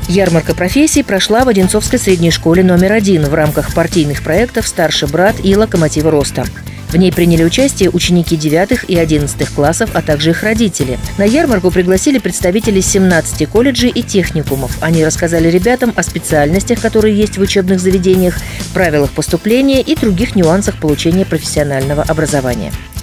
Ярмарка профессий прошла в Одинцовской средней школе номер 1 в рамках партийных проектов «Старший брат» и «Локомотивы роста». В ней приняли участие ученики 9 и 11 классов, а также их родители. На ярмарку пригласили представителей 17 колледжей и техникумов. Они рассказали ребятам о специальностях, которые есть в учебных заведениях, правилах поступления и других нюансах получения профессионального образования.